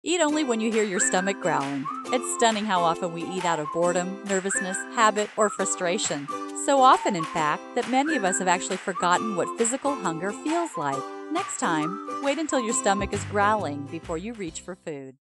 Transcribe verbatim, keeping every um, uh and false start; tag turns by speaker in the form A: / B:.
A: Eat only when you hear your stomach growling. It's stunning how often we eat out of boredom, nervousness, habit, or frustration. So often, in fact, that many of us have actually forgotten what physical hunger feels like. Next time, wait until your stomach is growling before you reach for food.